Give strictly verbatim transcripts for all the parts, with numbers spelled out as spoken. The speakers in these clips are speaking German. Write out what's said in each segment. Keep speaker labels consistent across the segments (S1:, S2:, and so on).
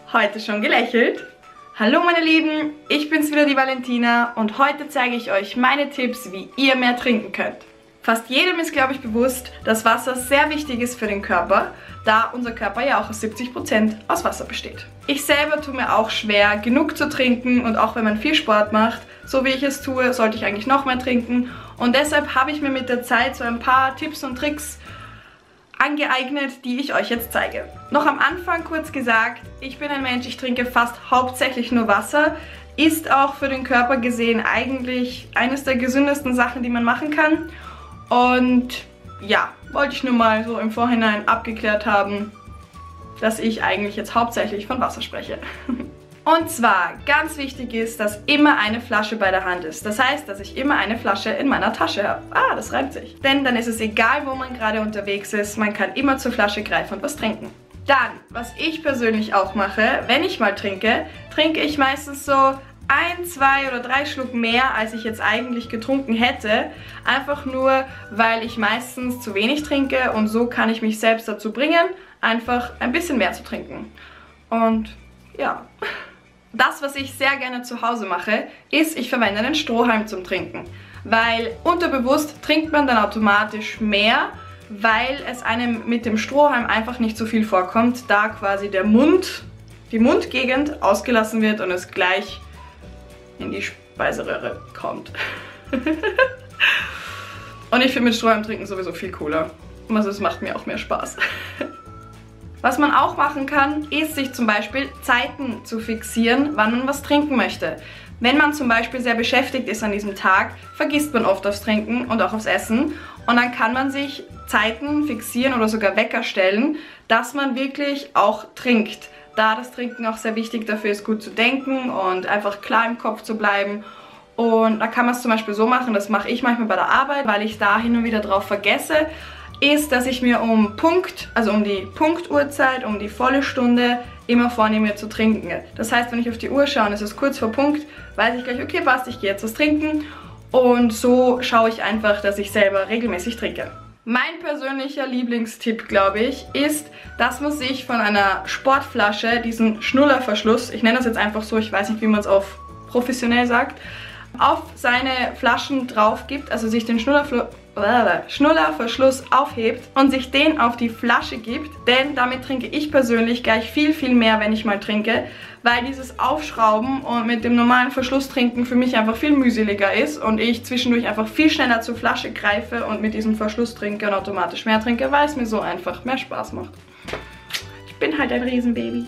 S1: Heute schon gelächelt? Hallo meine Lieben, ich bin's wieder, die Valentina, und heute zeige ich euch meine Tipps, wie ihr mehr trinken könnt. Fast jedem ist, glaube ich, bewusst, dass Wasser sehr wichtig ist für den Körper, da unser Körper ja auch aus siebzig Prozent aus Wasser besteht. Ich selber tue mir auch schwer, genug zu trinken, und auch wenn man viel Sport macht, so wie ich es tue, sollte ich eigentlich noch mehr trinken. Und deshalb habe ich mir mit der Zeit so ein paar Tipps und Tricks angeeignet, die ich euch jetzt zeige. Noch am Anfang kurz gesagt, ich bin ein Mensch, ich trinke fast hauptsächlich nur Wasser. Ist auch für den Körper gesehen eigentlich eines der gesündesten Sachen, die man machen kann. Und ja, wollte ich nur mal so im Vorhinein abgeklärt haben, dass ich eigentlich jetzt hauptsächlich von Wasser spreche. Und zwar, ganz wichtig ist, dass immer eine Flasche bei der Hand ist. Das heißt, dass ich immer eine Flasche in meiner Tasche habe. Ah, das reimt sich. Denn dann ist es egal, wo man gerade unterwegs ist, man kann immer zur Flasche greifen und was trinken. Dann, was ich persönlich auch mache, wenn ich mal trinke, trinke ich meistens so ein, zwei oder drei Schluck mehr, als ich jetzt eigentlich getrunken hätte. Einfach nur, weil ich meistens zu wenig trinke, und so kann ich mich selbst dazu bringen, einfach ein bisschen mehr zu trinken. Und ja, das, was ich sehr gerne zu Hause mache, ist, ich verwende einen Strohhalm zum Trinken. Weil unterbewusst trinkt man dann automatisch mehr, weil es einem mit dem Strohhalm einfach nicht so viel vorkommt, da quasi der Mund, die Mundgegend ausgelassen wird und es gleich in die Speiseröhre kommt. Und ich finde mit Strohhalm trinken sowieso viel cooler. Also es macht mir auch mehr Spaß. Was man auch machen kann, ist, sich zum Beispiel Zeiten zu fixieren, wann man was trinken möchte. Wenn man zum Beispiel sehr beschäftigt ist an diesem Tag, vergisst man oft aufs Trinken und auch aufs Essen. Und dann kann man sich Zeiten fixieren oder sogar Wecker stellen, dass man wirklich auch trinkt. Da das Trinken auch sehr wichtig dafür ist, gut zu denken und einfach klar im Kopf zu bleiben. Und da kann man es zum Beispiel so machen, das mache ich manchmal bei der Arbeit, weil ich da hin und wieder drauf vergesse, ist, dass ich mir um Punkt, also um die Punktuhrzeit, um die volle Stunde immer vornehme zu trinken. Das heißt, wenn ich auf die Uhr schaue und es ist kurz vor Punkt, weiß ich gleich, okay, passt, ich gehe jetzt was trinken. Und so schaue ich einfach, dass ich selber regelmäßig trinke. Mein persönlicher Lieblingstipp, glaube ich, ist, dass man sich von einer Sportflasche, diesen Schnullerverschluss, ich nenne das jetzt einfach so, ich weiß nicht, wie man es auf professionell sagt, auf seine Flaschen drauf gibt, also sich den Schnullerfl Schnullerverschluss aufhebt und sich den auf die Flasche gibt, denn damit trinke ich persönlich gleich viel, viel mehr, wenn ich mal trinke, weil dieses Aufschrauben und mit dem normalen Verschluss trinken für mich einfach viel mühseliger ist und ich zwischendurch einfach viel schneller zur Flasche greife und mit diesem Verschluss trinke und automatisch mehr trinke, weil es mir so einfach mehr Spaß macht. Ich bin halt ein Riesenbaby.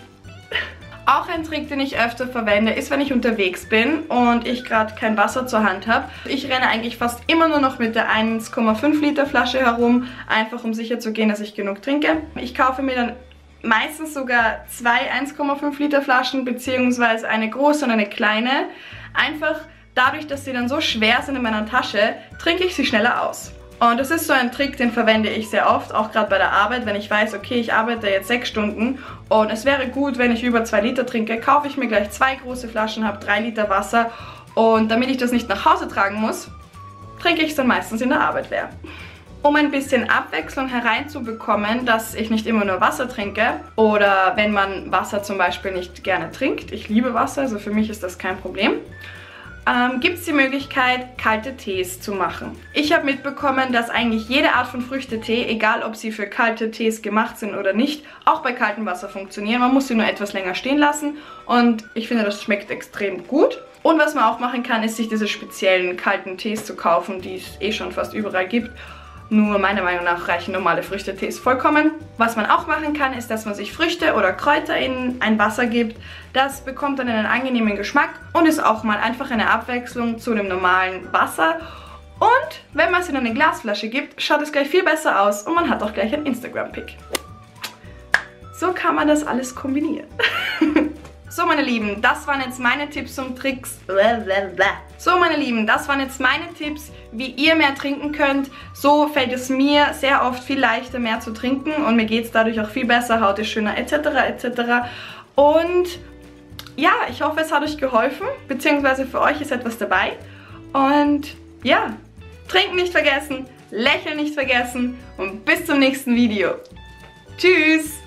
S1: Auch ein Trick, den ich öfter verwende, ist, wenn ich unterwegs bin und ich gerade kein Wasser zur Hand habe. Ich renne eigentlich fast immer nur noch mit der eins Komma fünf Liter Flasche herum, einfach um sicher zu gehen, dass ich genug trinke. Ich kaufe mir dann meistens sogar zwei eins Komma fünf Liter Flaschen, beziehungsweise eine große und eine kleine. Einfach dadurch, dass sie dann so schwer sind in meiner Tasche, trinke ich sie schneller aus. Und das ist so ein Trick, den verwende ich sehr oft, auch gerade bei der Arbeit, wenn ich weiß, okay, ich arbeite jetzt sechs Stunden und es wäre gut, wenn ich über zwei Liter trinke, kaufe ich mir gleich zwei große Flaschen, habe drei Liter Wasser, und damit ich das nicht nach Hause tragen muss, trinke ich es dann meistens in der Arbeit leer. Um ein bisschen Abwechslung hereinzubekommen, dass ich nicht immer nur Wasser trinke, oder wenn man Wasser zum Beispiel nicht gerne trinkt, ich liebe Wasser, also für mich ist das kein Problem, Ähm, gibt es die Möglichkeit, kalte Tees zu machen. Ich habe mitbekommen, dass eigentlich jede Art von Früchtetee, egal ob sie für kalte Tees gemacht sind oder nicht, auch bei kaltem Wasser funktionieren. Man muss sie nur etwas länger stehen lassen, und ich finde, das schmeckt extrem gut. Und was man auch machen kann, ist, sich diese speziellen kalten Tees zu kaufen, die es eh schon fast überall gibt. Nur meiner Meinung nach reichen normale Früchtetees vollkommen. Was man auch machen kann, ist, dass man sich Früchte oder Kräuter in ein Wasser gibt. Das bekommt dann einen angenehmen Geschmack und ist auch mal einfach eine Abwechslung zu dem normalen Wasser. Und wenn man es in eine Glasflasche gibt, schaut es gleich viel besser aus und man hat auch gleich ein Instagram-Pic. So kann man das alles kombinieren. So meine Lieben, das waren jetzt meine Tipps und Tricks. So meine Lieben, das waren jetzt meine Tipps, wie ihr mehr trinken könnt. So fällt es mir sehr oft viel leichter, mehr zu trinken, und mir geht es dadurch auch viel besser, Haut ist schöner et cetera et cetera. Und ja, ich hoffe, es hat euch geholfen, beziehungsweise für euch ist etwas dabei. Und ja, trinken nicht vergessen, lächeln nicht vergessen, und bis zum nächsten Video. Tschüss!